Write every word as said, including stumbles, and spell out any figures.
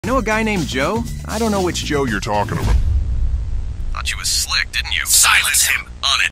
Know a guy named Joe? I don't know which Joe Joe you're talking about. Thought you was slick, didn't you? Silence him! On it!